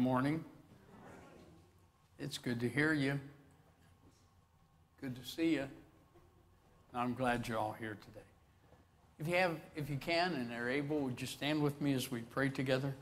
morning. It's good to hear you. Good to see you. I'm glad you're all here today. If you can and are able, would you stand with me as we pray together?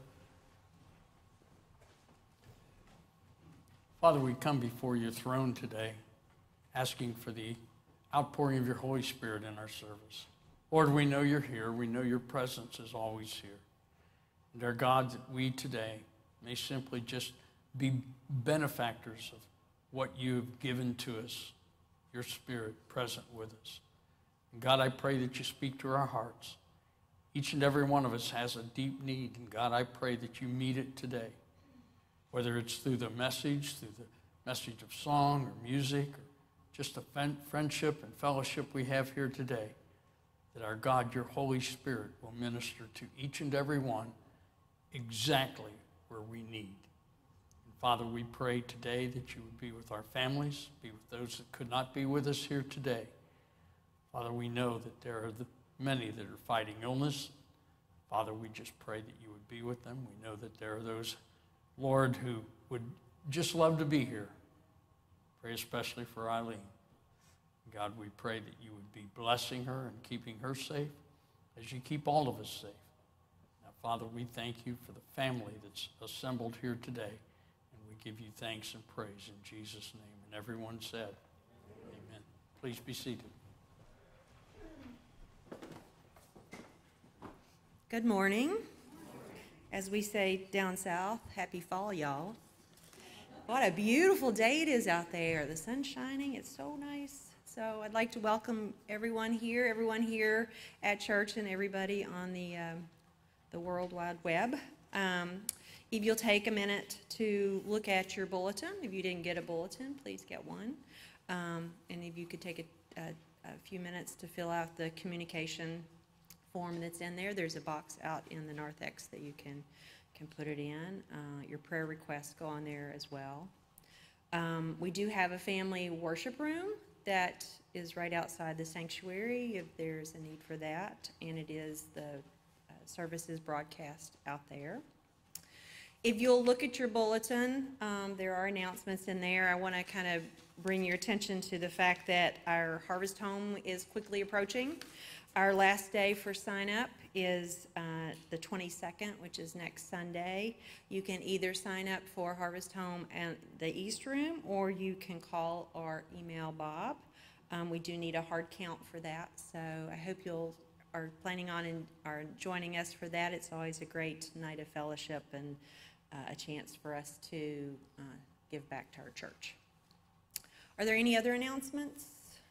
Father, we come before your throne today, asking for the outpouring of your Holy Spirit in our service. Lord, we know you're here. We know your presence is always here. And our God, that we today may simply just be benefactors of what you've given to us, your Spirit present with us. And God, I pray that you speak to our hearts. Each and every one of us has a deep need, and God, I pray that you meet it today, whether it's through the message of song or music, or just the friendship and fellowship we have here today, that our God, your Holy Spirit, will minister to each and every one exactly where we need. And Father, we pray today that you would be with our families, be with those that could not be with us here today. Father, we know that there are many that are fighting illness. Father, we just pray that you would be with them. We know that there are those, Lord, who would just love to be here. Pray especially for Eileen. God, we pray that you would be blessing her and keeping her safe as you keep all of us safe. Now, Father, we thank you for the family that's assembled here today, and we give you thanks and praise in Jesus' name. And everyone said, amen. Please be seated. Good morning. As we say down south, happy fall, y'all. What a beautiful day it is out there. The sun's shining. It's so nice. So I'd like to welcome everyone here at church, and everybody on the World Wide Web. If you'll take a minute to look at your bulletin. If you didn't get a bulletin, please get one. And if you could take a few minutes to fill out the communication form that's in there. There's a box out in the narthex that you can put it in. Your prayer requests go on there as well. We do have a family worship room that is right outside the sanctuary if there's a need for that, and it is the services broadcast out there. If you'll look at your bulletin, there are announcements in there. I want to kind of bring your attention to the fact that our Harvest Home is quickly approaching. Our last day for sign up is the 22nd, which is next Sunday. You can either sign up for Harvest Home at the East Room, or you can call or email Bob. We do need a hard count for that, so I hope you are planning on and are joining us for that. It's always a great night of fellowship and a chance for us to give back to our church. Are there any other announcements?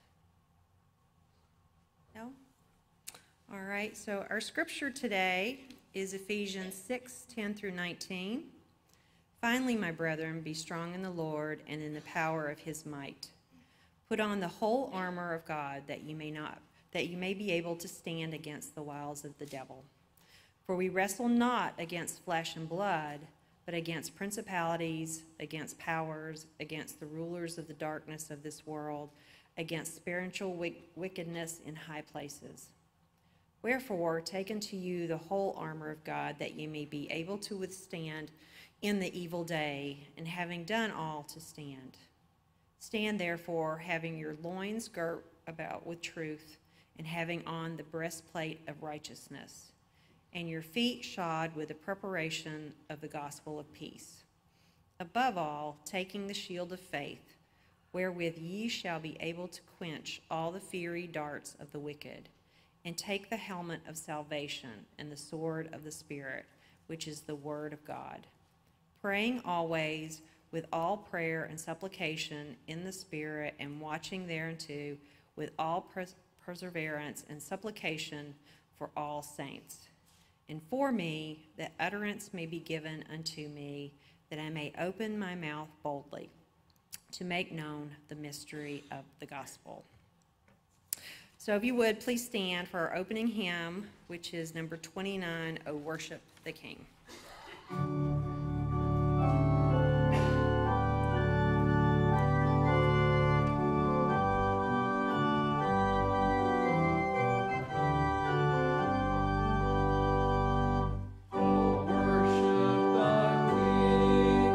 No? All right, so our scripture today is Ephesians 6:10 through 19. Finally, my brethren, be strong in the Lord and in the power of his might. Put on the whole armor of God that you may be able to stand against the wiles of the devil. For we wrestle not against flesh and blood, but against principalities, against powers, against the rulers of the darkness of this world, against spiritual wickedness in high places. Wherefore, take unto you the whole armor of God, that ye may be able to withstand in the evil day, and having done all, to stand. Stand therefore, having your loins girt about with truth, and having on the breastplate of righteousness, and your feet shod with the preparation of the gospel of peace. Above all, taking the shield of faith, wherewith ye shall be able to quench all the fiery darts of the wicked, and take the helmet of salvation and the sword of the Spirit, which is the word of God, praying always with all prayer and supplication in the Spirit, and watching thereunto with all perseverance and supplication for all saints. And for me, that utterance may be given unto me, that I may open my mouth boldly, to make known the mystery of the gospel. So if you would, please stand for our opening hymn, which is number 29, O Worship the King. Worship the King.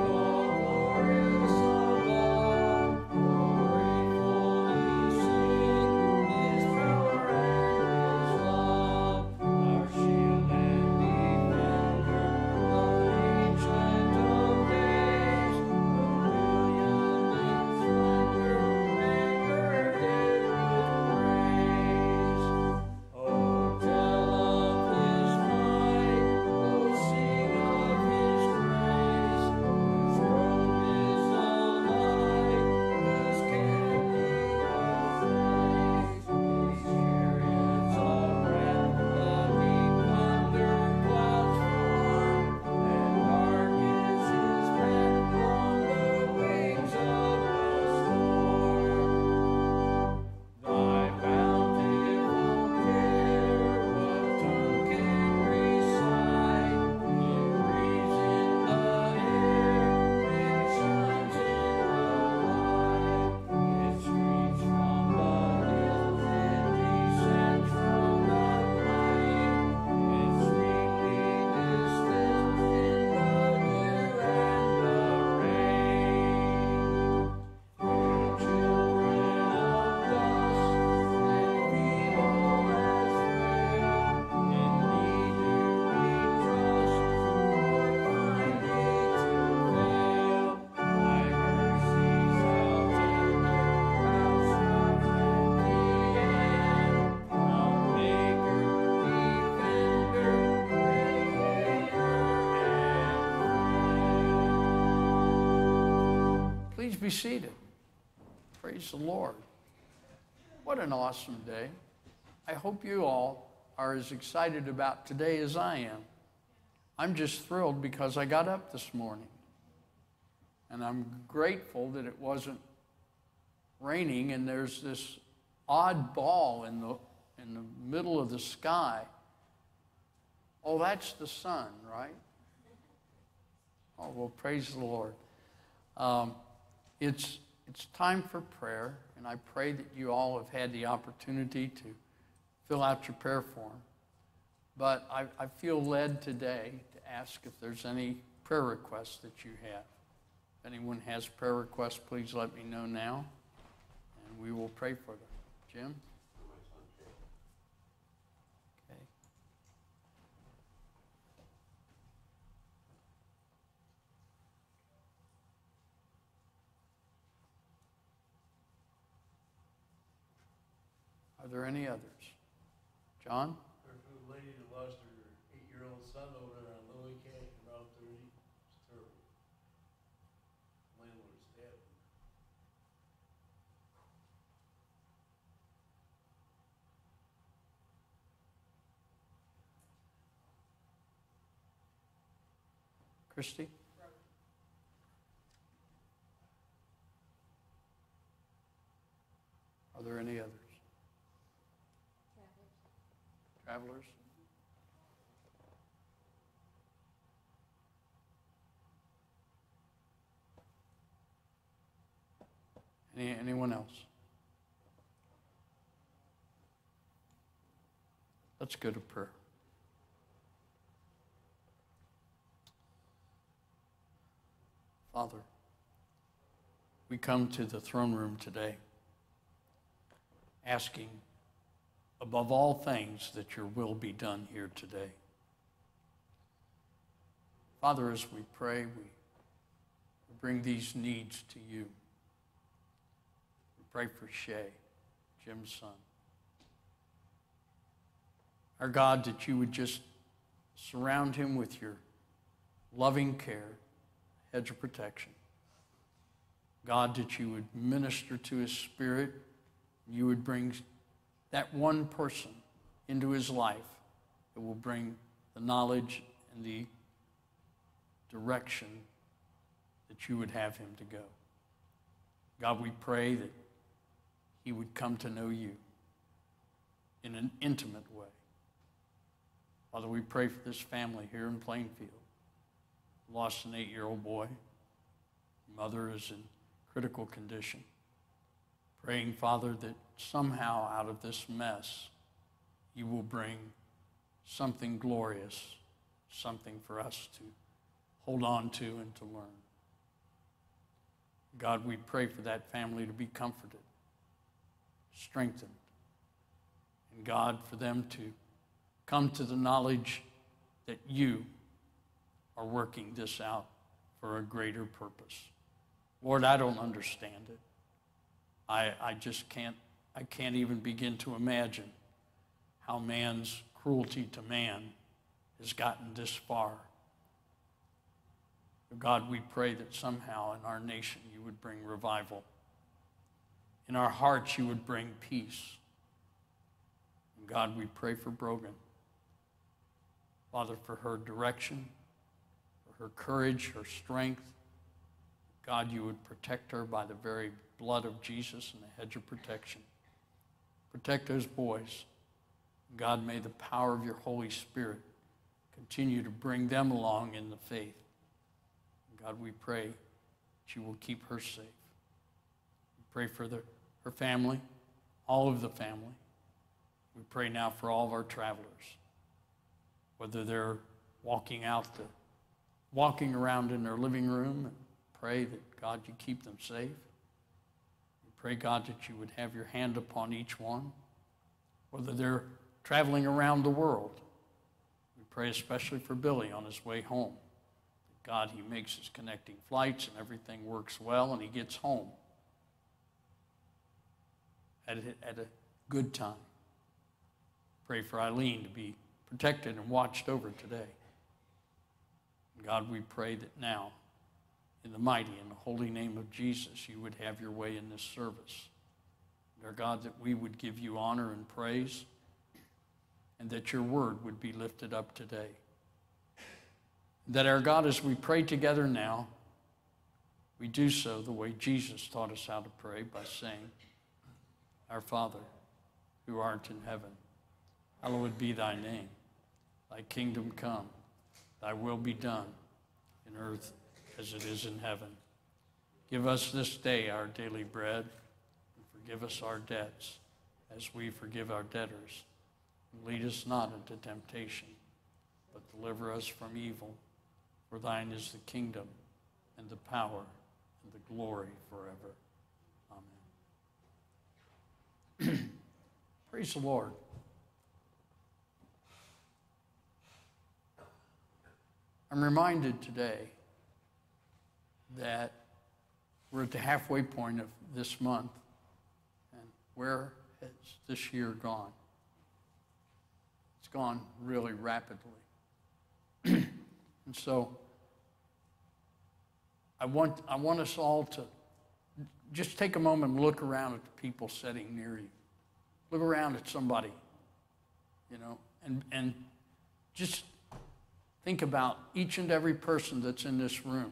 be seated. Praise the Lord. What an awesome day. I hope you all are as excited about today as I am. I'm just thrilled because I got up this morning. And I'm grateful that it wasn't raining and there's this odd ball in the middle of the sky. Oh, that's the sun, right? Oh, well, praise the Lord. It's time for prayer, and I pray that you all have had the opportunity to fill out your prayer form. But I feel led today to ask if there's any prayer requests that you have. If anyone has prayer requests, please let me know now, and we will pray for them. Jim? Okay. Are there any others? John? There's a lady that lost her 8-year-old son over there on Lily Cash in Route 30. It's terrible. Landlord stabbed him. Christy? Are there any others? Travelers? Anyone else? Let's go to prayer. Father, we come to the throne room today asking above all things that your will be done here today. Father, as we pray, we bring these needs to you. We pray for Shay, Jim's son. Our God, that you would just surround him with your loving care, hedge of protection. God, that you would minister to his spirit. You would bring that one person into his life that will bring the knowledge and the direction that you would have him to go. God, we pray that he would come to know you in an intimate way. Father, we pray for this family here in Plainfield. Lost an 8-year-old boy. Mother is in critical condition. Praying, Father, that somehow out of this mess, you will bring something glorious, something for us to hold on to and to learn. God, we pray for that family to be comforted, strengthened, and God, for them to come to the knowledge that you are working this out for a greater purpose. Lord, I don't understand it. I just can't even begin to imagine how man's cruelty to man has gotten this far. God, we pray that somehow in our nation you would bring revival. In our hearts you would bring peace. And God, we pray for Brogan. Father, for her direction, for her courage, her strength. God, you would protect her by the very blood of Jesus and the hedge of protection. Protect those boys. God, may the power of your Holy Spirit continue to bring them along in the faith. God, we pray that you will keep her safe. We pray for her family, all of the family. We pray now for all of our travelers, whether they're walking around in their living room, and pray that, God, you keep them safe. We pray, God, that you would have your hand upon each one, whether they're traveling around the world. We pray especially for Billy on his way home. God, he makes his connecting flights and everything works well and he gets home at a good time. Pray for Eileen to be protected and watched over today. God, we pray that now, in the mighty and the holy name of Jesus, you would have your way in this service. And our God, that we would give you honor and praise, and that your word would be lifted up today. That our God, as we pray together now, we do so the way Jesus taught us how to pray, by saying, Our Father, who art in heaven, hallowed be thy name. Thy kingdom come, thy will be done in earth as it is in heaven. Give us this day our daily bread, and forgive us our debts as we forgive our debtors. And lead us not into temptation, but deliver us from evil. For thine is the kingdom and the power and the glory forever. Amen. Praise the Lord. I'm reminded today that we're at the halfway point of this month, and where has this year gone? It's gone really rapidly. And so I want us all to just take a moment and look around at the people sitting near you. Look around at somebody, and just think about each and every person that's in this room.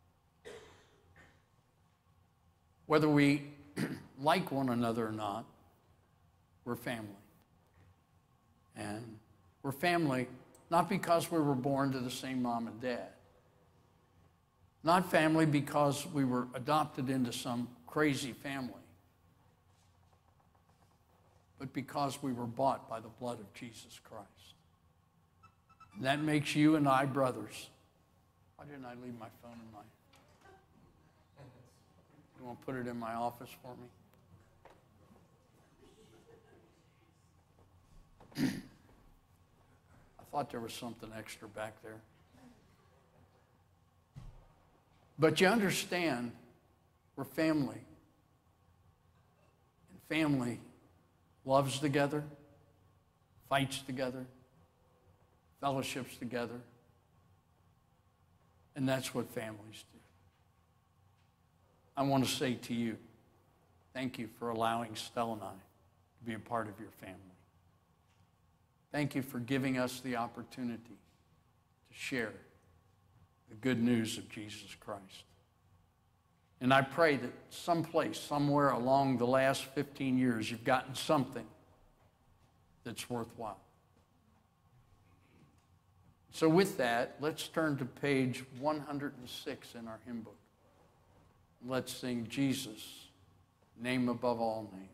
Whether we like one another or not, we're family. And we're family not because we were born to the same mom and dad. Not family because we were adopted into some crazy family. But because we were bought by the blood of Jesus Christ. And that makes you and I brothers. Why didn't I leave my phone in my... You want to put it in my office for me? I thought there was something extra back there. But you understand, we're family. And family loves together, fights together, fellowships together. And that's what families do. I want to say to you, thank you for allowing Stella and I to be a part of your family. Thank you for giving us the opportunity to share the good news of Jesus Christ. And I pray that someplace, somewhere along the last 15 years, you've gotten something that's worthwhile. So with that, let's turn to page 106 in our hymn book. Let's sing Jesus, name above all names.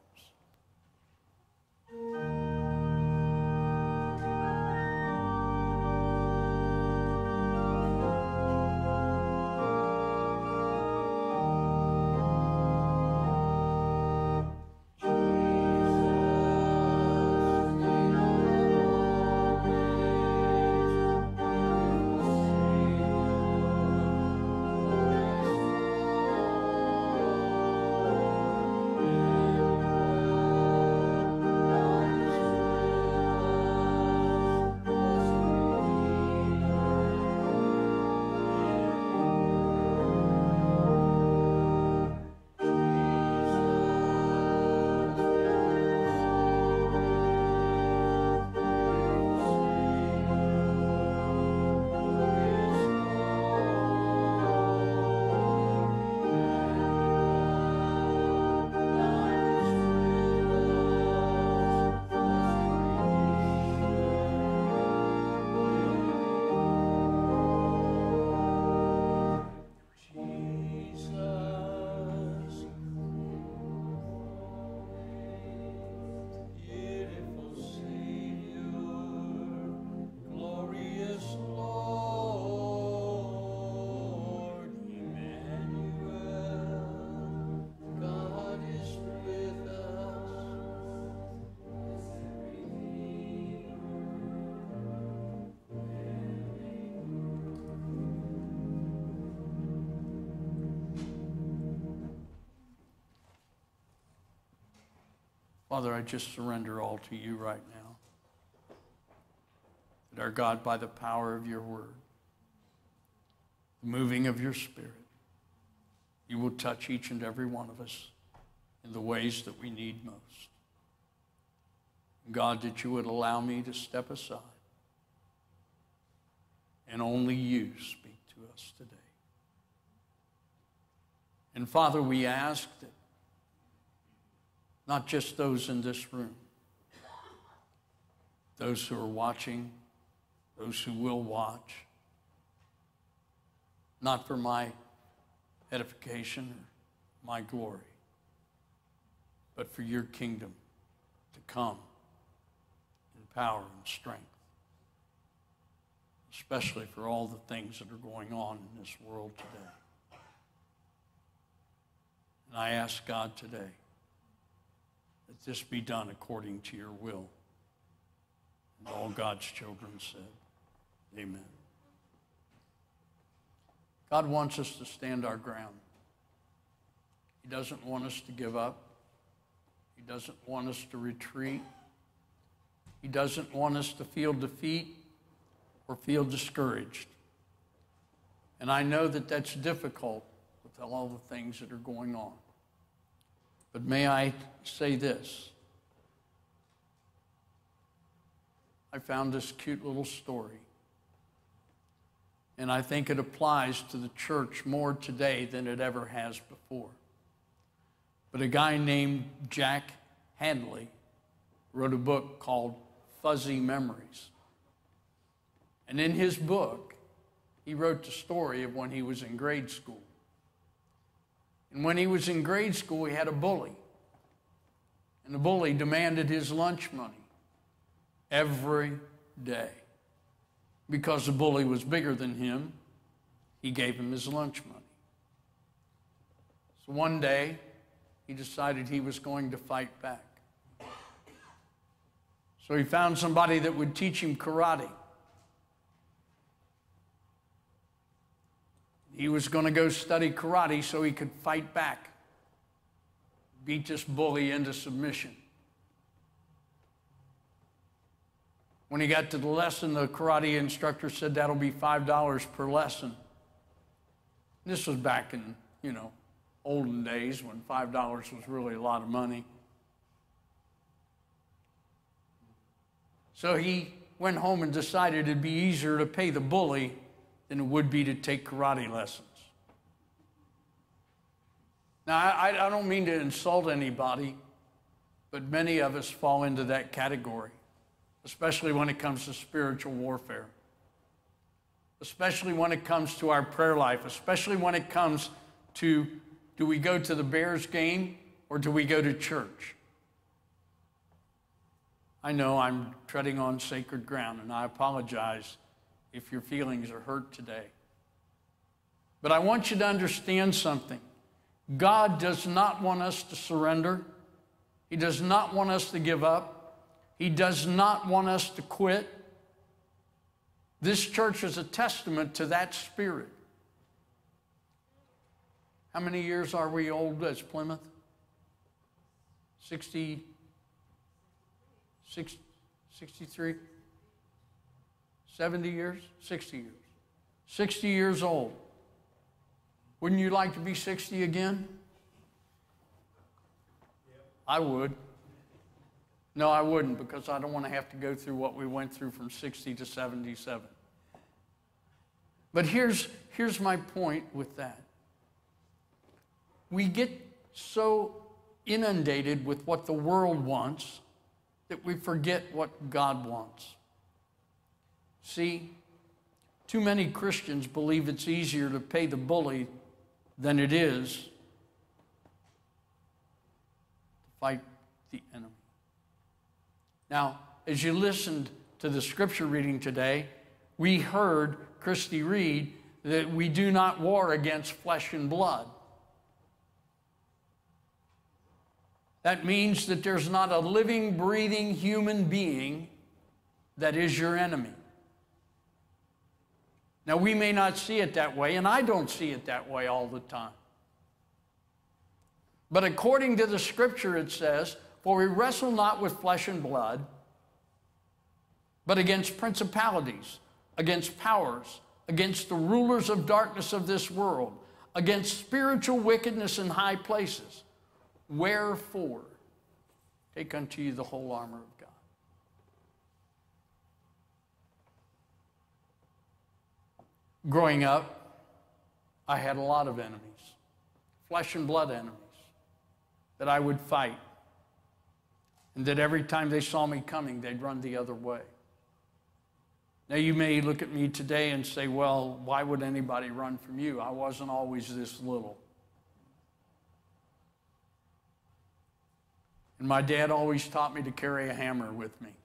Father, I just surrender all to you right now. That our God, by the power of your word, the moving of your Spirit, you will touch each and every one of us in the ways that we need most. God, that you would allow me to step aside and only you speak to us today. And Father, we ask that not just those in this room, those who are watching, those who will watch, not for my edification or my glory, but for your kingdom to come in power and strength, especially for all the things that are going on in this world today. And I ask God today that this be done according to your will. And all God's children said, amen. God wants us to stand our ground. He doesn't want us to give up. He doesn't want us to retreat. He doesn't want us to feel defeat or feel discouraged. And I know that that's difficult with all the things that are going on. But may I say this? I found this cute little story. And I think it applies to the church more today than it ever has before. But a guy named Jack Handley wrote a book called Fuzzy Memories. And in his book, he wrote the story of when he was in grade school. And when he was in grade school, he had a bully. And the bully demanded his lunch money every day. Because the bully was bigger than him, he gave him his lunch money. So one day, he decided he was going to fight back. So he found somebody that would teach him karate. He was going to go study karate so he could fight back, beat this bully into submission. When he got to the lesson, the karate instructor said that'll be $5 per lesson. This was back in, olden days when $5 was really a lot of money. So he went home and decided it'd be easier to pay the bully than it would be to take karate lessons. Now, I don't mean to insult anybody, but many of us fall into that category, especially when it comes to spiritual warfare, especially when it comes to our prayer life, especially when it comes to, do we go to the Bears game or do we go to church? I know I'm treading on sacred ground, and I apologize if your feelings are hurt today. But I want you to understand something. God does not want us to surrender. He does not want us to give up. He does not want us to quit. This church is a testament to that spirit. How many years are we old as Plymouth? 63? 70 years? 60 years. 60 years old. Wouldn't you like to be 60 again? I would. No, I wouldn't, because I don't want to have to go through what we went through from 60 to 77. But here's my point with that. We get so inundated with what the world wants that we forget what God wants. See, too many Christians believe it's easier to pay the bully than it is to fight the enemy. Now, as you listened to the scripture reading today, we heard Christy read that we do not war against flesh and blood. That means that there's not a living, breathing human being that is your enemy. Now, we may not see it that way, and I don't see it that way all the time. But according to the scripture, it says, "For we wrestle not with flesh and blood, but against principalities, against powers, against the rulers of darkness of this world, against spiritual wickedness in high places. Wherefore, take unto you the whole armor of God. Growing up, I had a lot of enemies, flesh and blood enemies, that I would fight. And that every time they saw me coming, they'd run the other way. Now, you may look at me today and say, well, why would anybody run from you? I wasn't always this little. And my dad always taught me to carry a hammer with me.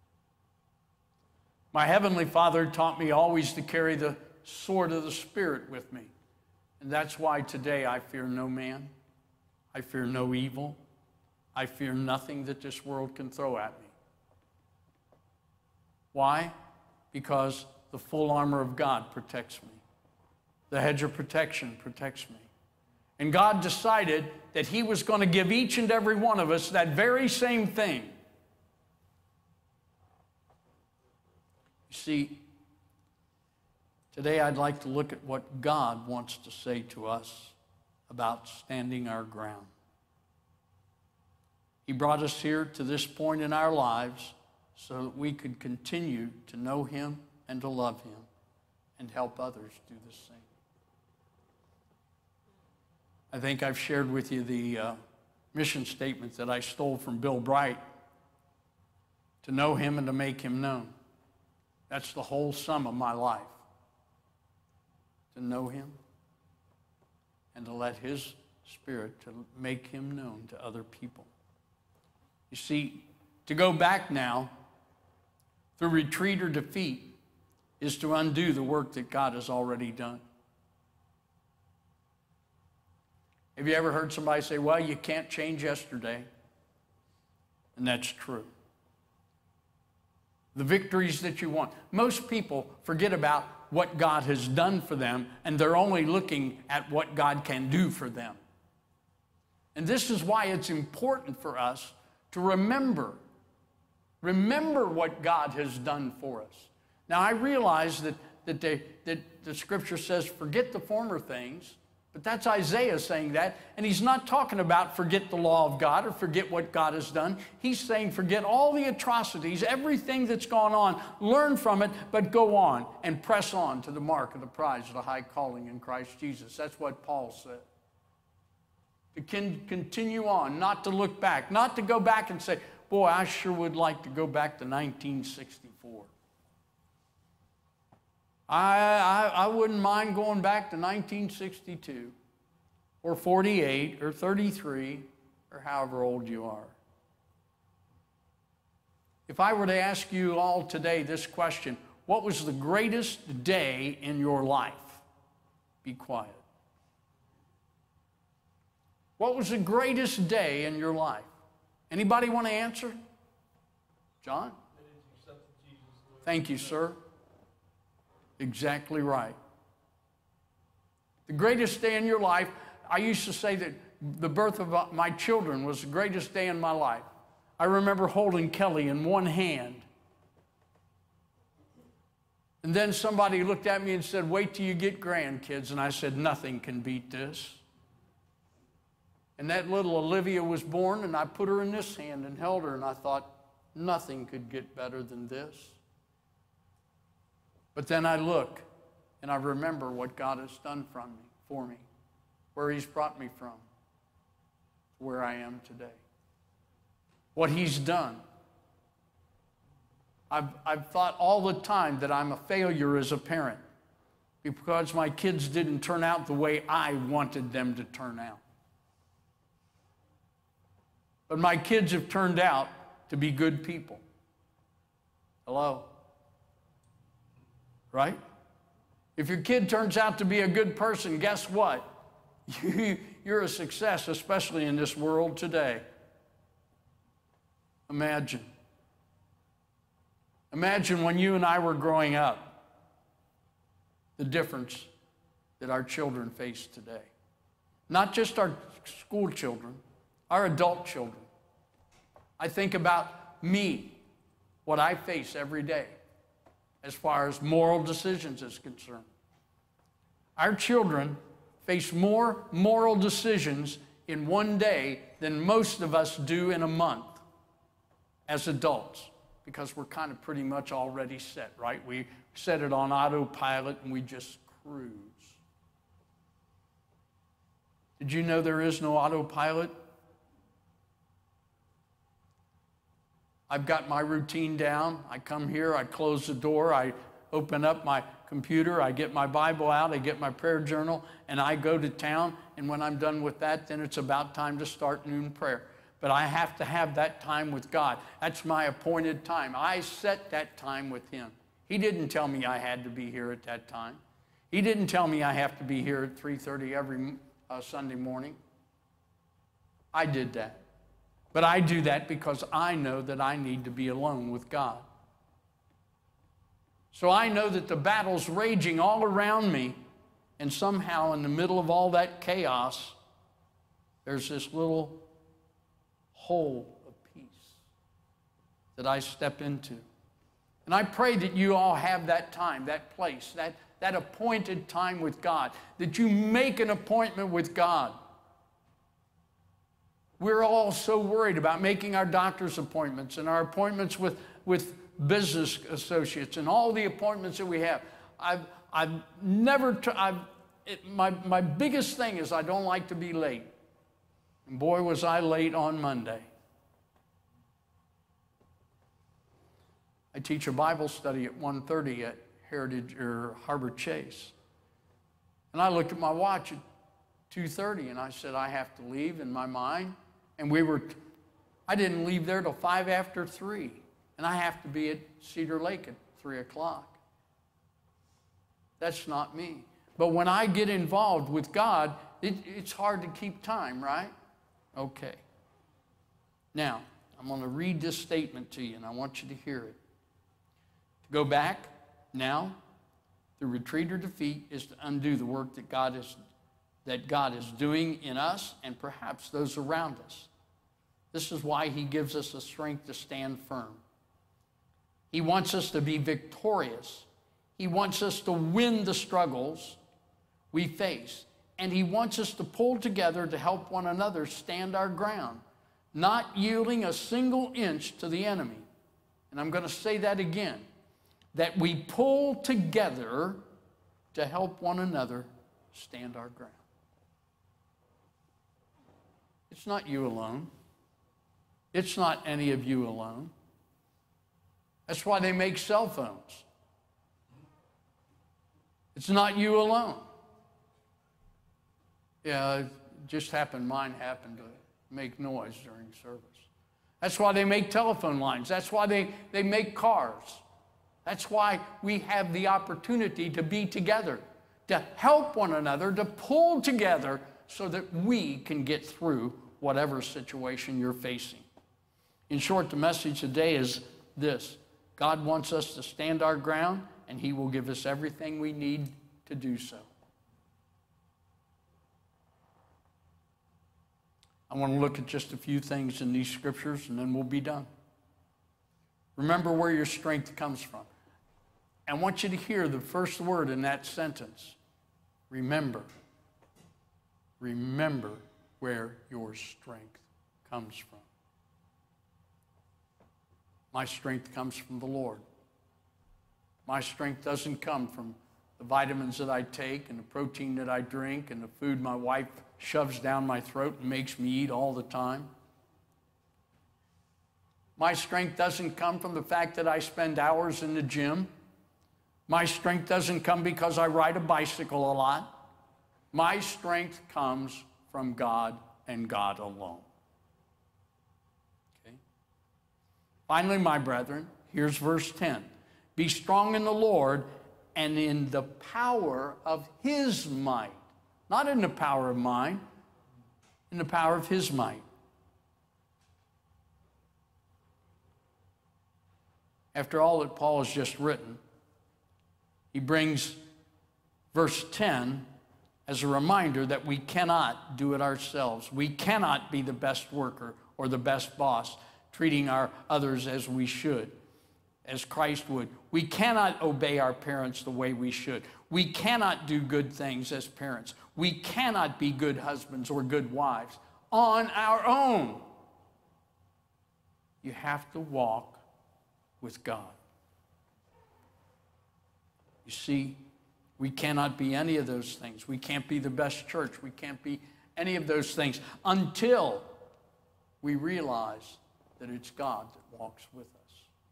My Heavenly Father taught me always to carry the sword of the Spirit with me. And that's why today I fear no man. I fear no evil. I fear nothing that this world can throw at me. Why? Because the full armor of God protects me. The hedge of protection protects me. And God decided that He was going to give each and every one of us that very same thing. You see, today I'd like to look at what God wants to say to us about standing our ground. He brought us here to this point in our lives so that we could continue to know Him and to love Him and help others do the same. I think I've shared with you the mission statement that I stole from Bill Bright. To know Him and to make Him known. That's the whole sum of my life. To know Him and to let His Spirit to make Him known to other people. You see, to go back now through retreat or defeat is to undo the work that God has already done. Have you ever heard somebody say, well, you can't change yesterday? And that's true. The victories that you want. Most people forget about what God has done for them, and they're only looking at what God can do for them. And this is why it's important for us to remember what God has done for us. Now, I realize that the Scripture says, forget the former things, but that's Isaiah saying that, and he's not talking about forget the law of God or forget what God has done. He's saying forget all the atrocities, everything that's gone on, learn from it, but go on and press on to the mark of the prize of the high calling in Christ Jesus. That's what Paul said. To continue on, not to look back, not to go back and say, boy, I sure would like to go back to 1964. I wouldn't mind going back to 1962 or 48 or 33 or however old you are. If I were to ask you all today this question, what was the greatest day in your life? Be quiet. What was the greatest day in your life? Anybody want to answer? John? Thank you, sir. Exactly right. The greatest day in your life, I used to say that the birth of my children was the greatest day in my life. I remember holding Kelly in one hand. And then somebody looked at me and said, wait till you get grandkids. And I said, nothing can beat this. And that little Olivia was born, and I put her in this hand and held her, and I thought, nothing could get better than this. But then I look, and I remember what God has done for me, where He's brought me from, where I am today. What He's done. I've thought all the time that I'm a failure as a parent because my kids didn't turn out the way I wanted them to turn out. But my kids have turned out to be good people. Hello? Right? If your kid turns out to be a good person, guess what? You're a success, especially in this world today. Imagine. Imagine when you and I were growing up, the difference that our children face today. Not just our school children, our adult children. I think about me, what I face every day as far as moral decisions is concerned. Our children face more moral decisions in one day than most of us do in a month as adults, because we're kind of pretty much already set, right? We set it on autopilot and we just cruise. Did you know there is no autopilot? I've got my routine down. I come here, I close the door, I open up my computer, I get my Bible out, I get my prayer journal, and I go to town. And when I'm done with that, then it's about time to start noon prayer. But I have to have that time with God. That's my appointed time. I set that time with Him. He didn't tell me I had to be here at that time. He didn't tell me I have to be here at 3:30 every Sunday morning. I did that. But I do that because I know that I need to be alone with God. So I know that the battle's raging all around me, and somehow in the middle of all that chaos, there's this little hole of peace that I step into. And I pray that you all have that time, that place, that appointed time with God, that you make an appointment with God. We're all so worried about making our doctor's appointments and our appointments with business associates and all the appointments that we have. My biggest thing is I don't like to be late. And boy, was I late on Monday. I teach a Bible study at 1:30 at Heritage or Harbor Chase. And I looked at my watch at 2:30 and I said, I have to leave in my mind. And I didn't leave there till 5 after 3. And I have to be at Cedar Lake at 3 o'clock. That's not me. But when I get involved with God, it's hard to keep time, right? Okay. Now, I'm going to read this statement to you, and I want you to hear it. To go back now, the retreat or defeat is to undo the work that God is doing in us and perhaps those around us. This is why He gives us the strength to stand firm. He wants us to be victorious. He wants us to win the struggles we face. And He wants us to pull together to help one another stand our ground, not yielding a single inch to the enemy. And I'm going to say that again, that we pull together to help one another stand our ground. It's not you alone. It's not any of you alone. That's why they make cell phones. It's not you alone. Yeah, it just happened. Mine happened to make noise during service. That's why they make telephone lines. That's why they make cars. That's why we have the opportunity to be together, to help one another, to pull together so that we can get through whatever situation you're facing. In short, the message today is this. God wants us to stand our ground, and He will give us everything we need to do so. I want to look at just a few things in these scriptures, and then we'll be done. Remember where your strength comes from. I want you to hear the first word in that sentence. Remember. Remember where your strength comes from. My strength comes from the Lord. My strength doesn't come from the vitamins that I take and the protein that I drink and the food my wife shoves down my throat and makes me eat all the time. My strength doesn't come from the fact that I spend hours in the gym. My strength doesn't come because I ride a bicycle a lot. My strength comes from God and God alone. Okay? Finally, my brethren, here's verse 10. Be strong in the Lord and in the power of His might. Not in the power of mine, in the power of His might. After all that Paul has just written, he brings verse 10 as a reminder that we cannot do it ourselves. We cannot be the best worker or the best boss, treating our others as we should. as Christ would. We cannot obey our parents the way we should. We cannot do good things as parents. We cannot be good husbands or good wives on our own. You have to walk with God. You see, we cannot be any of those things. We can't be the best church. We can't be any of those things until we realize that it's God that walks with us.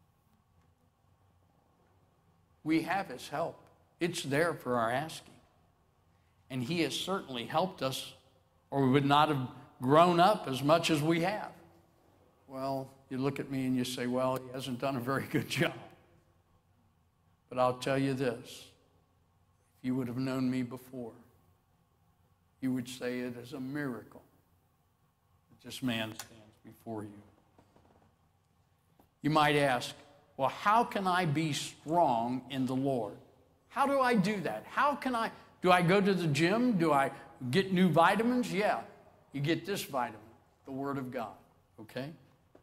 We have his help. It's there for our asking. And he has certainly helped us, or we would not have grown up as much as we have. Well, you look at me and you say, well, he hasn't done a very good job. But I'll tell you this, if you would have known me before, you would say it is a miracle that this man stands before you. You might ask, well, how can I be strong in the Lord? How do I do that? Do I go to the gym? Do I get new vitamins? Yeah, you get this vitamin, the Word of God, okay?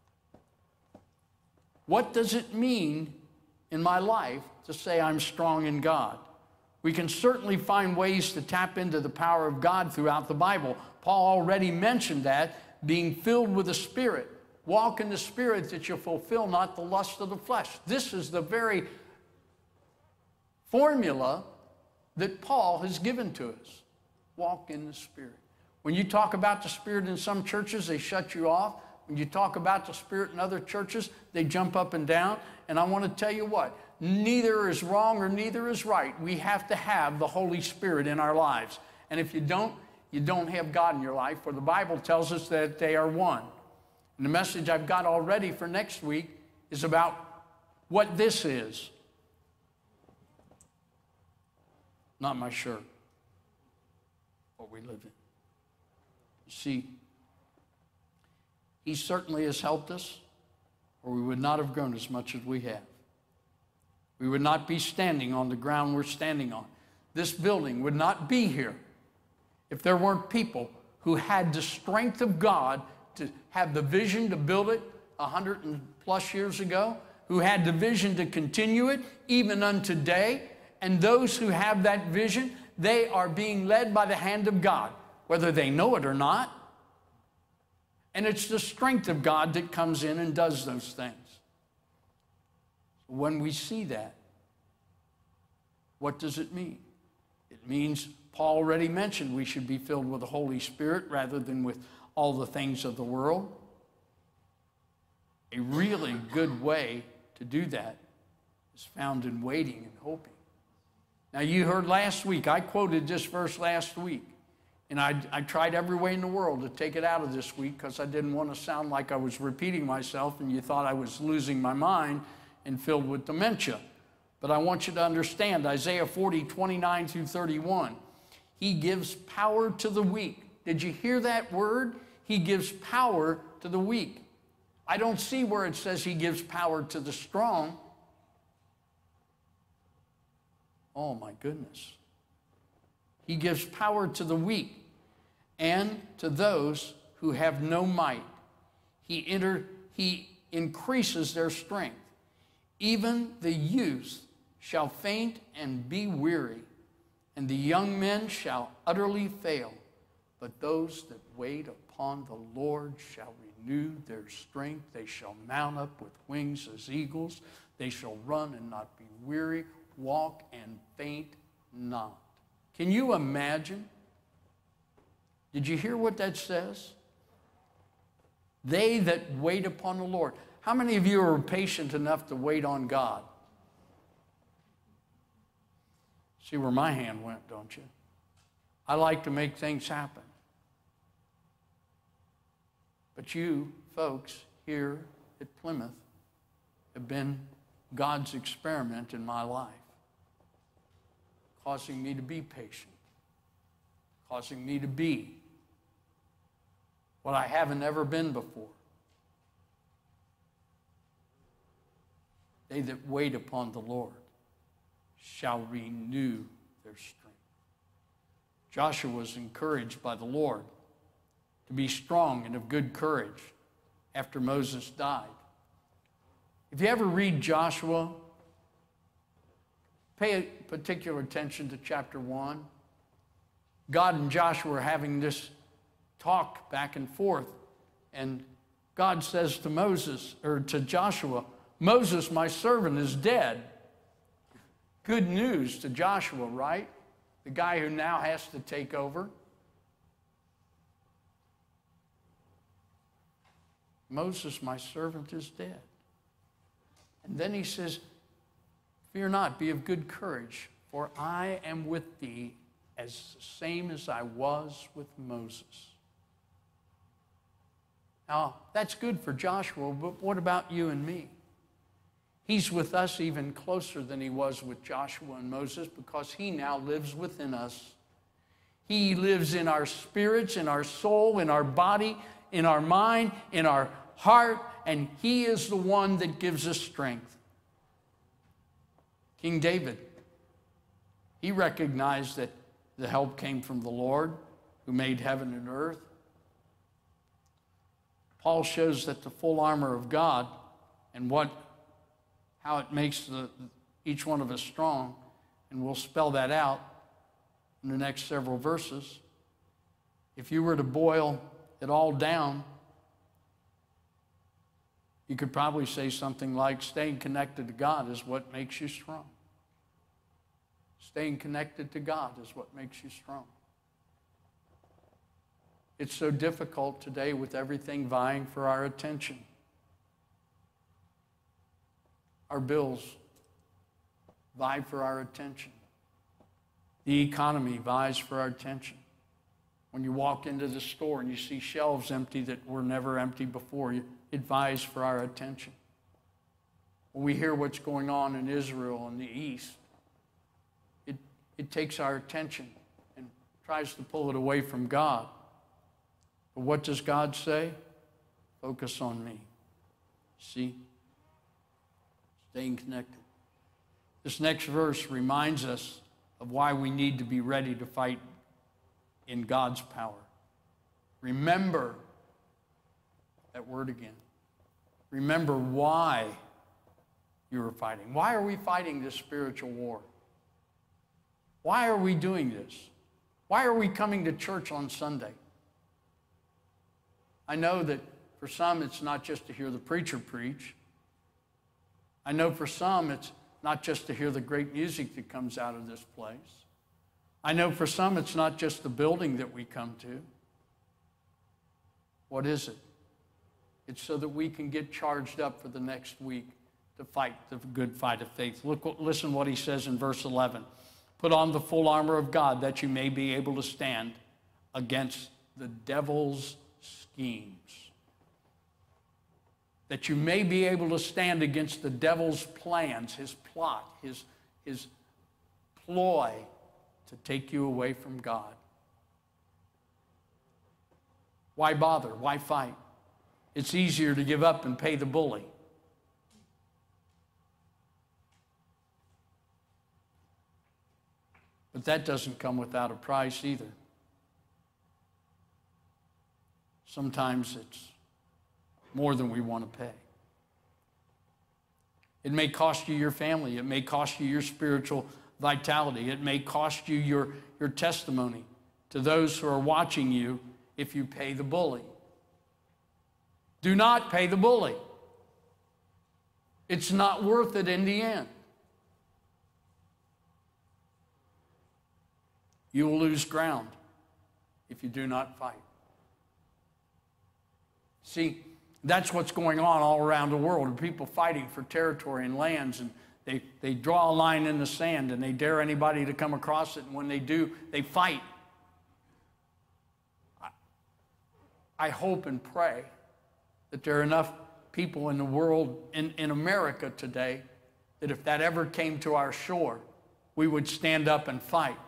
What does it mean in my life to say I'm strong in God? We can certainly find ways to tap into the power of God throughout the Bible. Paul already mentioned that, being filled with the Spirit. Walk in the Spirit that you'll fulfill not the lust of the flesh. This is the very formula that Paul has given to us. Walk in the Spirit. When you talk about the Spirit in some churches, they shut you off. When you talk about the Spirit in other churches, they jump up and down. And I want to tell you what, neither is wrong or neither is right. We have to have the Holy Spirit in our lives. And if you don't have God in your life, for the Bible tells us that they are one. And the message I've got already for next week is about what this is. Not my shirt, what we live in. You see, he certainly has helped us, or we would not have grown as much as we have. We would not be standing on the ground we're standing on. This building would not be here if there weren't people who had the strength of God to have the vision to build it 100+ years ago, who had the vision to continue it even unto today. And those who have that vision, they are being led by the hand of God, whether they know it or not. And it's the strength of God that comes in and does those things. When we see that, what does it mean? It means, Paul already mentioned, we should be filled with the Holy Spirit rather than with all the things of the world. A really good way to do that is found in waiting and hoping. Now, you heard last week, I quoted this verse last week, and I tried every way in the world to take it out of this week because I didn't want to sound like I was repeating myself and you thought I was losing my mind and filled with dementia. But I want you to understand, Isaiah 40:29-31, he gives power to the weak. Did you hear that word? He gives power to the weak. I don't see where it says he gives power to the strong. Oh my goodness. He gives power to the weak and to those who have no might. He increases their strength. Even the youth shall faint and be weary, and the young men shall utterly fail. But those that wait upon the Lord shall renew their strength. They shall mount up with wings as eagles. They shall run and not be weary, walk and faint not. Can you imagine? Did you hear what that says? They that wait upon the Lord. How many of you are patient enough to wait on God? See where my hand went, don't you? I like to make things happen. But you folks here at Plymouth have been God's experiment in my life, causing me to be patient, causing me to be what I haven't ever been before. They that wait upon the Lord shall renew their strength. Joshua was encouraged by the Lord to be strong and of good courage after Moses died. If you ever read Joshua, pay particular attention to chapter 1. God and Joshua are having this talk back and forth. And God says to Moses, or to Joshua, Moses, my servant, is dead. Good news to Joshua, right? The guy who now has to take over. Moses, my servant, is dead. And then he says, fear not, be of good courage, for I am with thee as the same as I was with Moses. Now, that's good for Joshua, but what about you and me? He's with us even closer than he was with Joshua and Moses because he now lives within us. He lives in our spirits, in our soul, in our body, in our mind, in our heart, and he is the one that gives us strength. King David, he recognized that the help came from the Lord who made heaven and earth. Paul shows that the full armor of God and how it makes each one of us strong, and we'll spell that out in the next several verses. If you were to boil it all down, you could probably say something like, staying connected to God is what makes you strong. Staying connected to God is what makes you strong. It's so difficult today with everything vying for our attention. Our bills vie for our attention. The economy vies for our attention. When you walk into the store and you see shelves empty that were never empty before, it vies for our attention. When we hear what's going on in Israel and the East, it takes our attention and tries to pull it away from God. But what does God say? Focus on me. See? Staying connected. This next verse reminds us of why we need to be ready to fight in God's power. Remember that word again. Remember why you are fighting. Why are we fighting this spiritual war? Why are we doing this? Why are we coming to church on Sunday? I know that for some it's not just to hear the preacher preach. I know for some it's not just to hear the great music that comes out of this place. I know for some it's not just the building that we come to. What is it? It's so that we can get charged up for the next week to fight the good fight of faith. Listen what he says in verse 11. Put on the full armor of God that you may be able to stand against the devil's schemes. That you may be able to stand against the devil's plans, his plot, his ploy to take you away from God. Why bother? Why fight? It's easier to give up and pay the bully. But that doesn't come without a price either. Sometimes it's more than we want to pay. It may cost you your family. It may cost you your spiritual vitality. It may cost you your testimony to those who are watching you if you pay the bully. Do not pay the bully. It's not worth it in the end. You will lose ground if you do not fight. See, that's what's going on all around the world. People fighting for territory and lands, and they draw a line in the sand and they dare anybody to come across it, and when they do, they fight. I hope and pray that there are enough people in the world, in America today, that if that ever came to our shore, we would stand up and fight.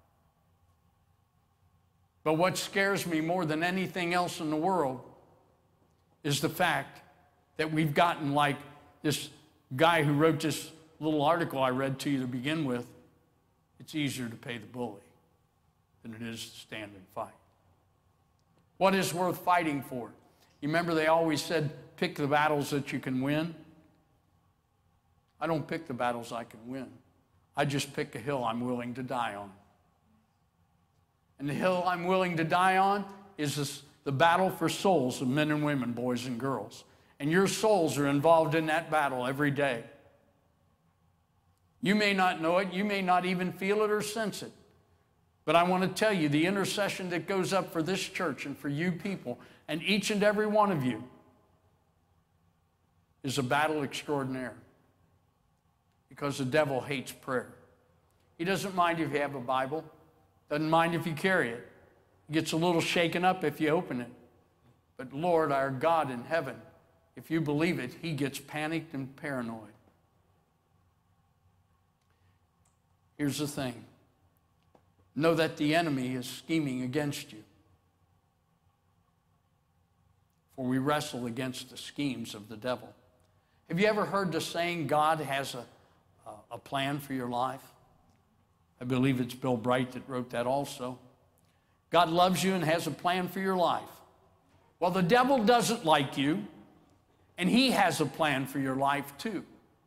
But what scares me more than anything else in the world is the fact that we've gotten like this guy who wrote this little article I read to you to begin with. It's easier to pay the bully than it is to stand and fight. What is worth fighting for? You remember they always said, pick the battles that you can win. I don't pick the battles I can win. I just pick a hill I'm willing to die on. And the hill I'm willing to die on is the battle for souls of men and women, boys and girls. And your souls are involved in that battle every day. You may not know it. You may not even feel it or sense it. But I want to tell you, the intercession that goes up for this church and for you people, and each and every one of you, is a battle extraordinaire. Because the devil hates prayer. He doesn't mind if you have a Bible. Doesn't mind if you carry it. He gets a little shaken up if you open it. But Lord, our God in heaven, if you believe it, he gets panicked and paranoid. Here's the thing. Know that the enemy is scheming against you. For we wrestle against the schemes of the devil. Have you ever heard the saying, God has a plan for your life? I believe it's Bill Bright that wrote that also. God loves you and has a plan for your life. Well, the devil doesn't like you, and he has a plan for your life too.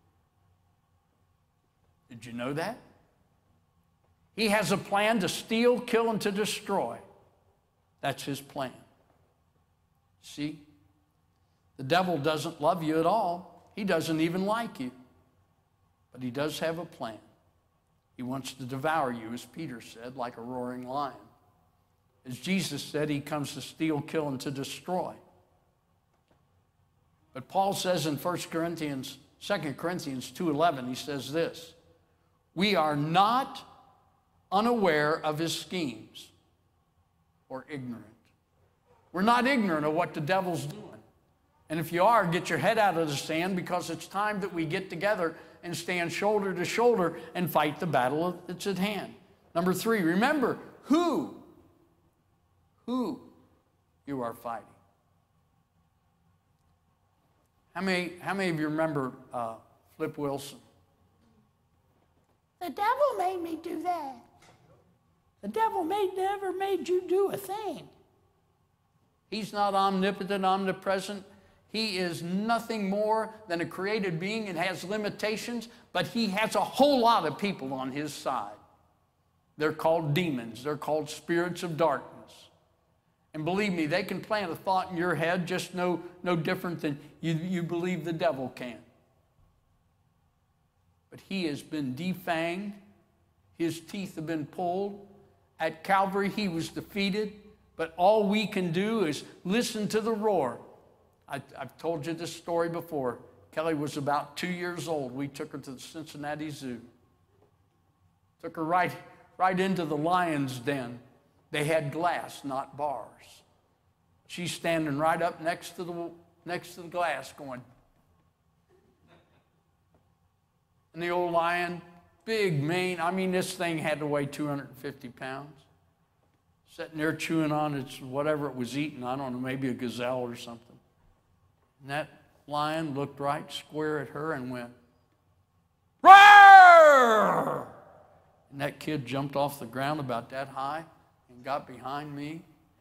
Did you know that? He has a plan to steal, kill, and to destroy. That's his plan. See? The devil doesn't love you at all. He doesn't even like you. But he does have a plan. He wants to devour you, as Peter said, like a roaring lion. As Jesus said, he comes to steal, kill, and to destroy. But Paul says in 2 Corinthians 2:11, he says this, we are not unaware of his schemes or ignorant. We're not ignorant of what the devil's doing. And if you are, get your head out of the sand, because it's time that we get together and stand shoulder to shoulder and fight the battle that's at hand. Number 3, remember who you are fighting. How many of you remember Flip Wilson? The devil made me do that. The devil never made you do a thing. He's not omnipotent, omnipresent. He is nothing more than a created being and has limitations, but he has a whole lot of people on his side. They're called demons. They're called spirits of darkness. And believe me, they can plant a thought in your head just no different than you believe the devil can. But he has been defanged. His teeth have been pulled. At Calvary, he was defeated. But all we can do is listen to the roar. I've told you this story before. Kelly was about 2 years old. We took her to the Cincinnati Zoo. Took her right into the lion's den. They had glass, not bars. She's standing right up next to the glass going. And the old lion, big mane, I mean, this thing had to weigh 250 pounds. Sitting there chewing on its whatever it was eating, I don't know, maybe a gazelle or something. And that lion looked right square at her and went, roar! And that kid jumped off the ground about that high and got behind me.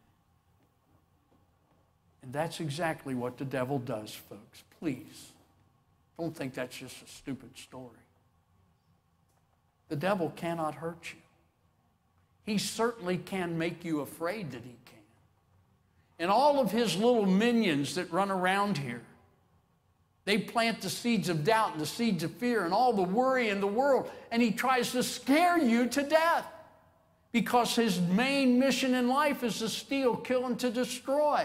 And that's exactly what the devil does, folks. Please, don't think that's just a stupid story. The devil cannot hurt you. He certainly can make you afraid that he can. And all of his little minions that run around here, they plant the seeds of doubt and the seeds of fear and all the worry in the world, and he tries to scare you to death because his main mission in life is to steal, kill, and to destroy.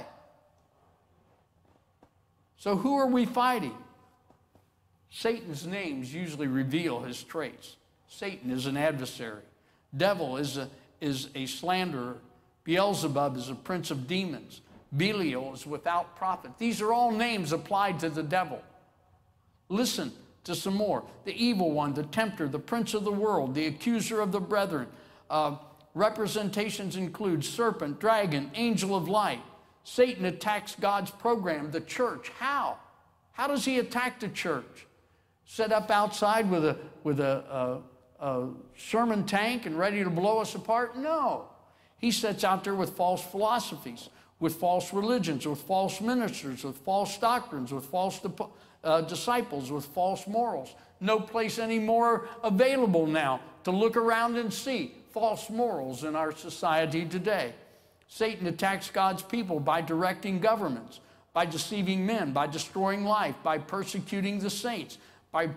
So who are we fighting? Satan's names usually reveal his traits. Satan is an adversary. Devil is a slanderer. Beelzebub is a prince of demons. Belial is without profit. These are all names applied to the devil. Listen to some more. The evil one, the tempter, the prince of the world, the accuser of the brethren. Representations include serpent, dragon, angel of light. Satan attacks God's program, the church. How? How does he attack the church? Set up outside with a Sherman tank and ready to blow us apart? No. He sets out there with false philosophies, with false religions, with false ministers, with false doctrines, with false disciples, with false morals. No place anymore available now to look around and see false morals in our society today. Satan attacks God's people by directing governments, by deceiving men, by destroying life, by persecuting the saints, by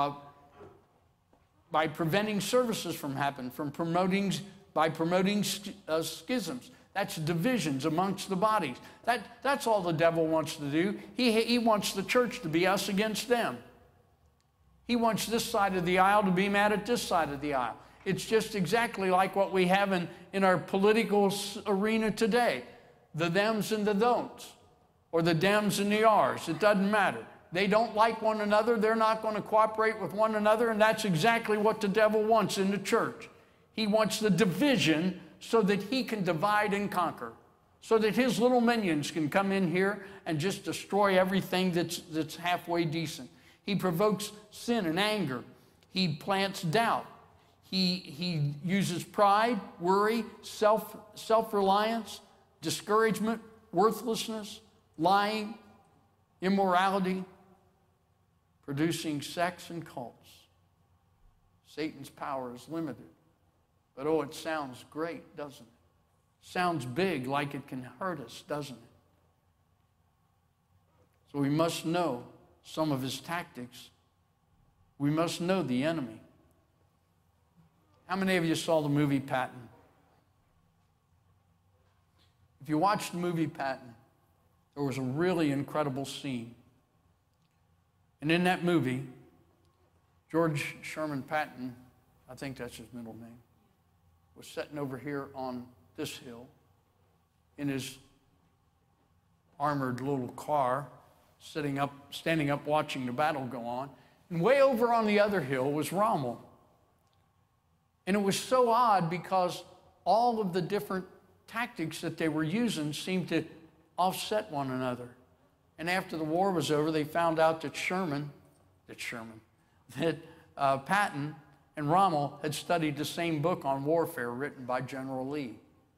preventing services from happening, by promoting schisms. That's divisions amongst the bodies. That's all the devil wants to do. He wants the church to be us against them. He wants this side of the aisle to be mad at this side of the aisle. It's just exactly like what we have in our political arena today. The thems and the don'ts, or the dems and the R's. It doesn't matter. They don't like one another. They're not going to cooperate with one another, and that's exactly what the devil wants in the church. He wants the division so that he can divide and conquer, so that his little minions can come in here and just destroy everything that's halfway decent. He provokes sin and anger. He plants doubt. He uses pride, worry, self-reliance, discouragement, worthlessness, lying, immorality, producing sex and cults. Satan's power is limited. But oh, it sounds great, doesn't it? Sounds big, like it can hurt us, doesn't it? So we must know some of his tactics. We must know the enemy. How many of you saw the movie Patton? If you watched the movie Patton, there was a really incredible scene. And in that movie, George Sherman Patton, I think that's his middle name, was sitting over here on this hill in his armored little car, standing up watching the battle go on. And way over on the other hill was Rommel. And it was so odd because all of the different tactics that they were using seemed to offset one another. And after the war was over, they found out that Patton and Rommel had studied the same book on warfare written by General Lee.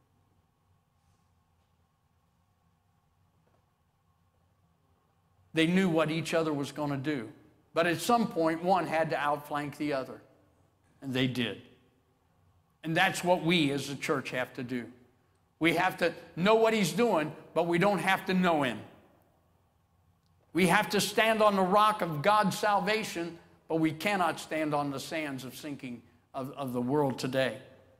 They knew what each other was going to do. But at some point, one had to outflank the other. And they did. And that's what we as a church have to do. We have to know what he's doing, but we don't have to know him. We have to stand on the rock of God's salvation, but we cannot stand on the sands of sinking of the world today.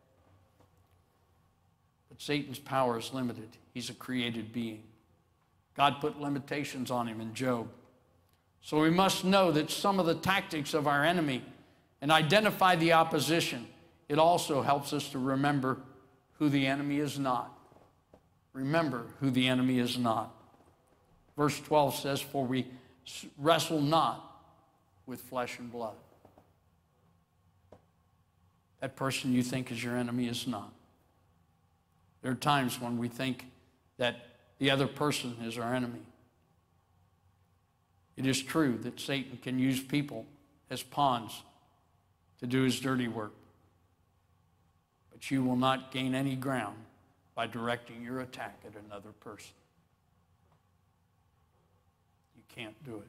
But Satan's power is limited. He's a created being. God put limitations on him in Job. So we must know that some of the tactics of our enemy and identify the opposition. It also helps us to remember who the enemy is not. Remember who the enemy is not. Verse 12 says, "For we wrestle not with flesh and blood." That person you think is your enemy is not. There are times when we think that the other person is our enemy. It is true that Satan can use people as pawns to do his dirty work. But you will not gain any ground by directing your attack at another person. You can't do it.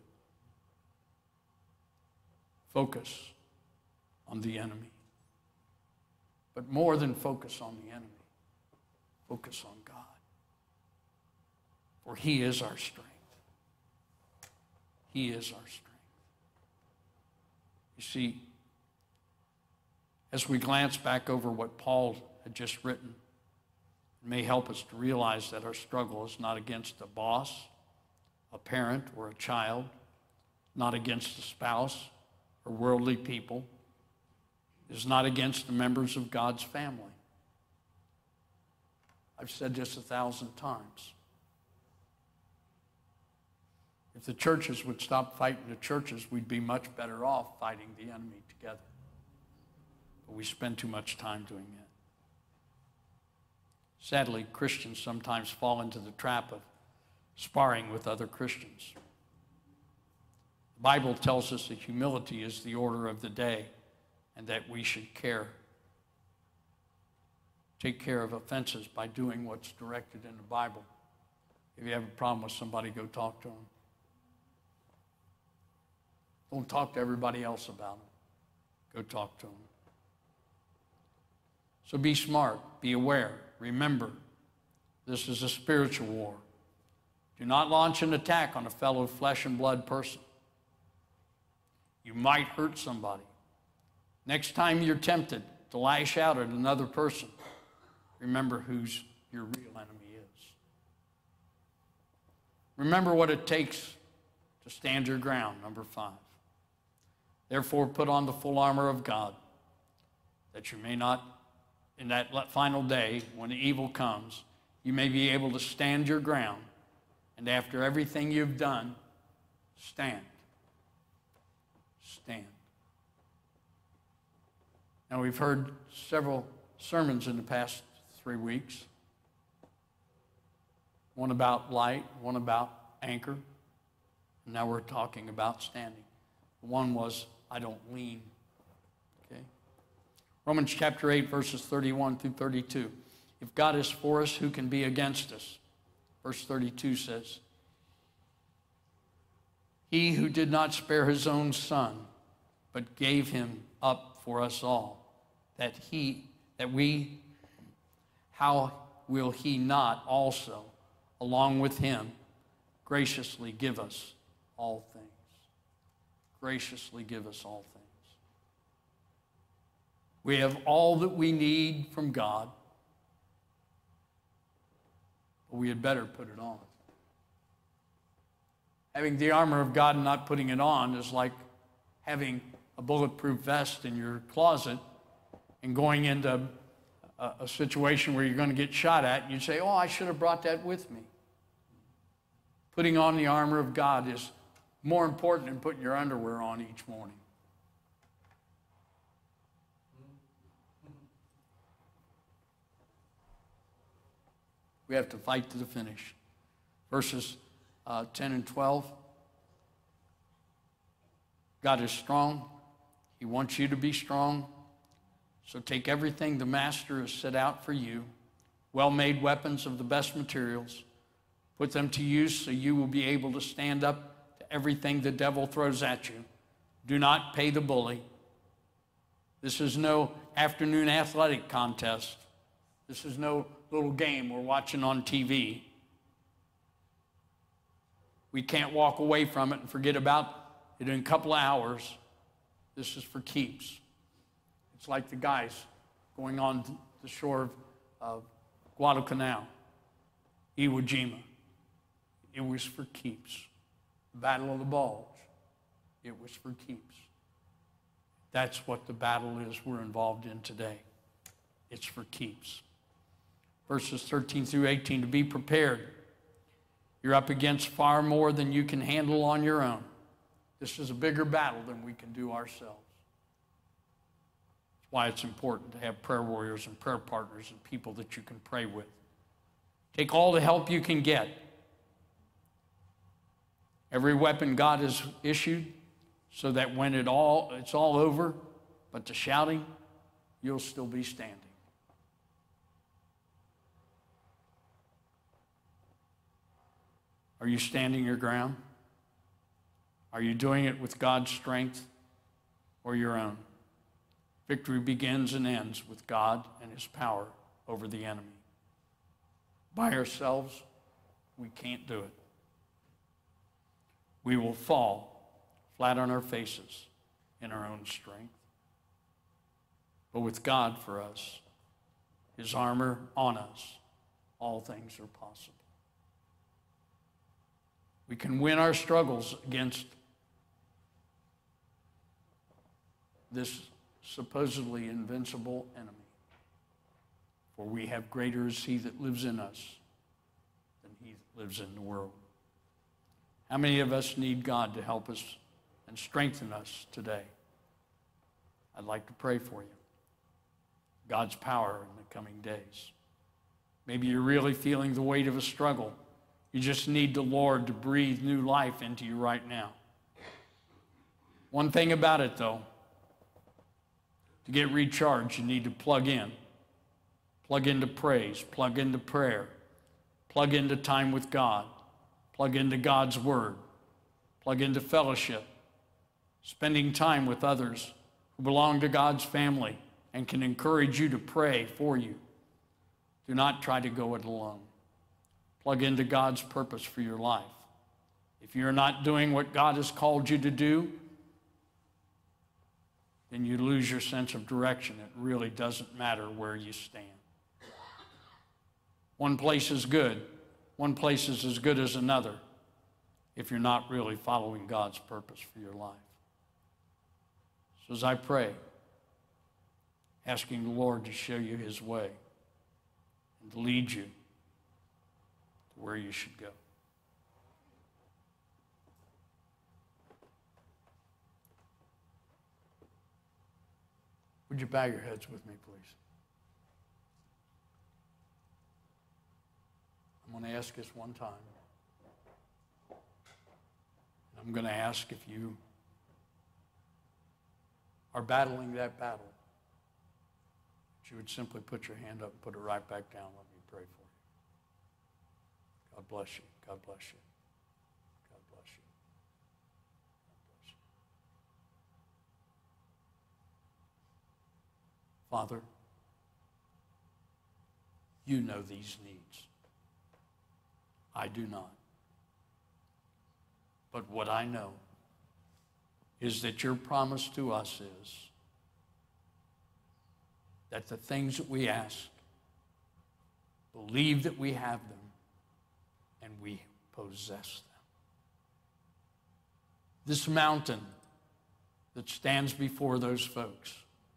Focus on the enemy. But more than focus on the enemy, focus on God. For he is our strength. He is our strength. You see, as we glance back over what Paul had just written, it may help us to realize that our struggle is not against a boss, a parent, or a child, not against a spouse or worldly people. It is not against the members of God's family. I've said this 1,000 times. If the churches would stop fighting the churches, we'd be much better off fighting the enemy together. But we spend too much time doing that. Sadly, Christians sometimes fall into the trap of sparring with other Christians. The Bible tells us that humility is the order of the day and that we should take care of offenses by doing what's directed in the Bible. If you have a problem with somebody, go talk to them. Don't talk to everybody else about them. Go talk to them. So be smart, be aware. Remember, this is a spiritual war. Do not launch an attack on a fellow flesh and blood person. You might hurt somebody. Next time you're tempted to lash out at another person, remember who's your real enemy is. Remember what it takes to stand your ground, number 5. Therefore, put on the full armor of God, that you may not, in that final day, when the evil comes, you may be able to stand your ground, and after everything you've done, stand. Stand. Now, we've heard several sermons in the past 3 weeks. One about light, one about anchor, and now we're talking about standing. One was, I don't lean. Okay? Romans chapter 8, verses 31 through 32. If God is for us, who can be against us? Verse 32 says, He who did not spare his own son, but gave him up for us all, how will he not also, along with him, graciously give us all things? Graciously give us all things. We have all that we need from God, but we had better put it on. Having the armor of God and not putting it on is like having a bulletproof vest in your closet and going into a situation where you're going to get shot at, and you say, oh, I should have brought that with me. Putting on the armor of God is more important than putting your underwear on each morning. We have to fight to the finish. Verses 10 and 12. God is strong. He wants you to be strong. So take everything the Master has set out for you, well-made weapons of the best materials, put them to use so you will be able to stand up to everything the devil throws at you. Do not pay the bully. This is no afternoon athletic contest. This is no little game we're watching on TV. We can't walk away from it and forget about it in a couple of hours. This is for keeps. It's like the guys going on the shore of Guadalcanal, Iwo Jima. It was for keeps. The Battle of the Bulge. It was for keeps. That's what the battle is we're involved in today. It's for keeps. Verses 13 through 18, to be prepared. You're up against far more than you can handle on your own. This is a bigger battle than we can do ourselves. That's why it's important to have prayer warriors and prayer partners and people that you can pray with. Take all the help you can get. Every weapon God has issued, so that when it's all over, but the shouting, you'll still be standing. Are you standing your ground? Are you doing it with God's strength or your own? Victory begins and ends with God and his power over the enemy. By ourselves, we can't do it. We will fall flat on our faces in our own strength. But with God for us, his armor on us, all things are possible. We can win our struggles against this supposedly invincible enemy. For we have greater is he that lives in us than he that lives in the world. How many of us need God to help us and strengthen us today? I'd like to pray for you. God's power in the coming days. Maybe you're really feeling the weight of a struggle. You just need the Lord to breathe new life into you right now. One thing about it, though, to get recharged, you need to plug in. Plug into praise, plug into prayer, Plug into time with God. Plug into God's Word. Plug into fellowship. Spending time with others who belong to God's family and can encourage you to pray for you. Do not try to go it alone. Plug into God's purpose for your life. If you're not doing what God has called you to do, then you lose your sense of direction. It really doesn't matter where you stand. One place is good. One place is as good as another if you're not really following God's purpose for your life. So as I pray, asking the Lord to show you his way and to lead you to where you should go. Would you bow your heads with me, please? I'm going to ask this one time. I'm going to ask if you are battling that battle, that you would simply put your hand up and put it right back down. Let me pray for you. God bless you. God bless you. God bless you. God bless you. Father, you know these needs. I do not. But what I know is that your promise to us is that the things that we ask, believe that we have them, and we possess them. This mountain that stands before those folks,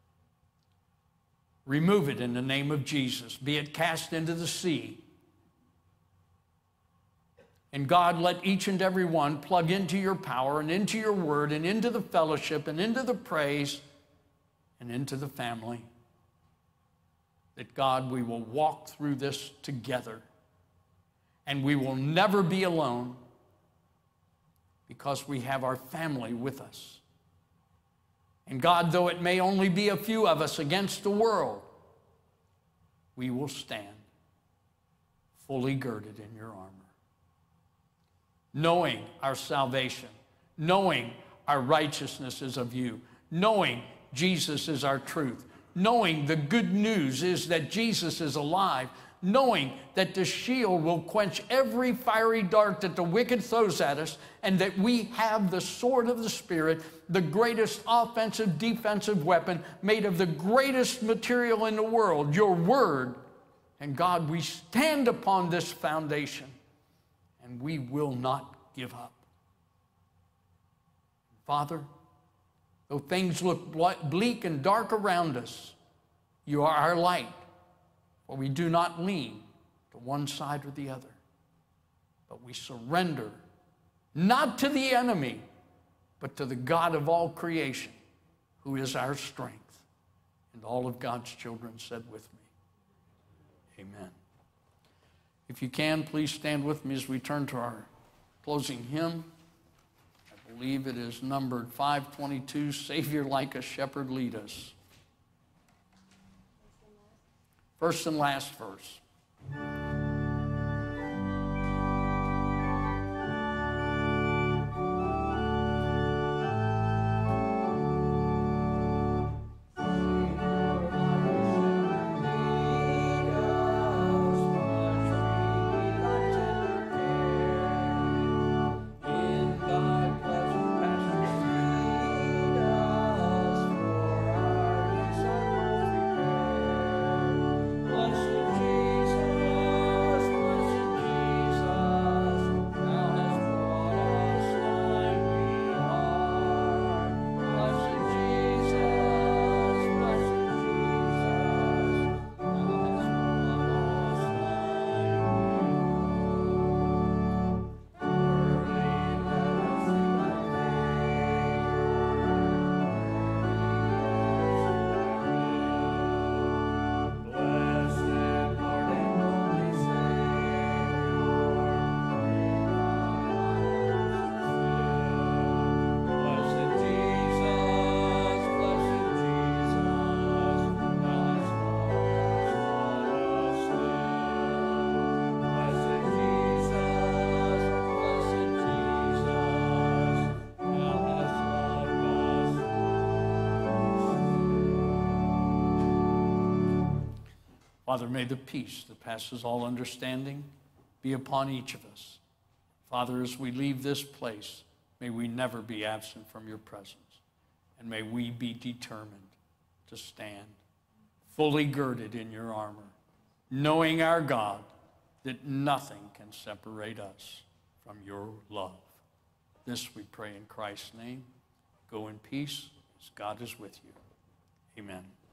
remove it in the name of Jesus. Be it cast into the sea. And God, let each and every one plug into your power and into your word and into the fellowship and into the praise and into the family. That God, we will walk through this together and we will never be alone because we have our family with us. And God, though it may only be a few of us against the world, we will stand fully girded in your armor. Knowing our salvation, knowing our righteousness is of you, knowing Jesus is our truth, knowing the good news is that Jesus is alive, knowing that the shield will quench every fiery dart that the wicked throws at us, and that we have the sword of the Spirit, the greatest offensive, defensive weapon made of the greatest material in the world, your word. And God, we stand upon this foundation, and we will not give up. Father, though things look bleak and dark around us, you are our light, for we do not lean to one side or the other, but we surrender not to the enemy, but to the God of all creation, who is our strength. And all of God's children said with me, amen. If you can, please stand with me as we turn to our closing hymn. I believe it is numbered 522, Savior like a shepherd lead us. First and last verse. Blessed Jesus. Father, may the peace that passes all understanding be upon each of us. Father, as we leave this place, may we never be absent from your presence. And may we be determined to stand fully girded in your armor, knowing our God, that nothing can separate us from your love. This we pray in Christ's name. Go in peace as God is with you. Amen.